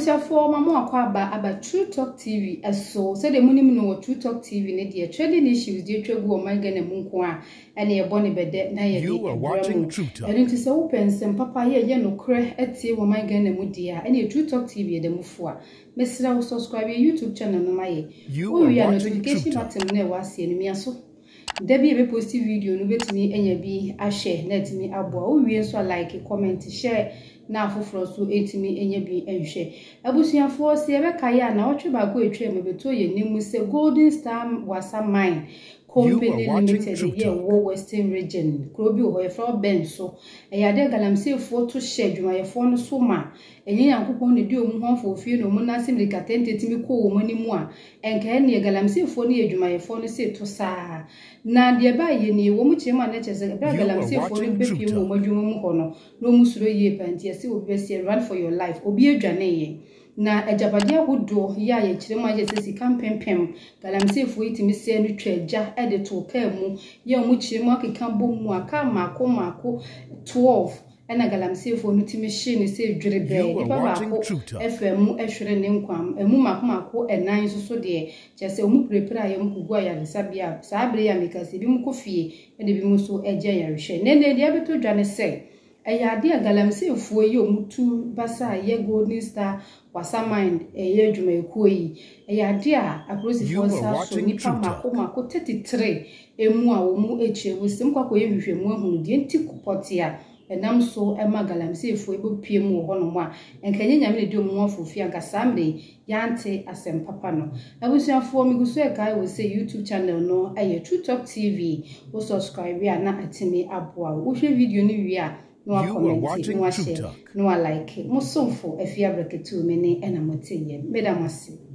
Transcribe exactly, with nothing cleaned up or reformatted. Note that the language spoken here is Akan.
Abusia for mama akwa aba aba True Talk T V eso so de munim no True Talk T V ne de trading issues de twegu o man gana mu nko a ene ye bone bede na ye de ebremu enu ti se wo pensem papa ye ye no kre etie wo man gana mu dia ene True Talk T V de mufo a mesra wo subscribe YouTube channel no maye wo wi notification button na Wassa enu miaso Debbie ebe post video no betimi enya bi a share na etimi aboa wo wi nso like comment share na afoforo so etimi enye bi enhwe abusuafo se ebe kaya na otwe ba go etwe mebeto ye nemu se Golden Star Wassa Mine Company Limited ye wo Western Region krobi ho ye from Benso eyade galamse fo to share dwuma ye fo no so ma enye yankopon ne di omu honfo fie no mu na simrika tentetimi ko wo manimu a enka ne galamse fo ne dwuma ye fo no se to saa na de ba ye ne wo mu chema na chese ba galamse fo ne bepie mu madwuma mu ho no no mu suro ye panti ase obi be run for your life obi adwane ye na ejabade agodo ya ye kirema ye sesi kampempem galamse fo itimi se no twaja e de to ka mu ye mu kirema akeka bom mu aka mako mako twelve ena galamse fo no timi hye ne se dwere be ipa ba ko fm ehwere ne nkwam emu mako mako enan so so de chese omu prepare ye mu kugu ya sabia sabre ya mikase bi mu kofie e de bi mu so eje ya hwe ne ne de abeto dwane se eyade galamse fo ye omutu basa ye Golden Star Wassa Mine eye adwuma ekuo yi eyade a aprosi fo sa so nipa mako mako thirty-three emu a wo mu eche wo sim kwakọ ye hwehwemu ahunu de nti kupotia enam so ema galamse fo ebo pie mu ho no mo a enkenye nyame ne de omu afofia nka samre yante asem papa no abusuafo miguso e kai wo se YouTube channel no aye True Talk T V wo subscribe ya na atimi aboa wo hwe video ni wi a no comment no share no like musomfo afia braketu me ne ena motiye medamase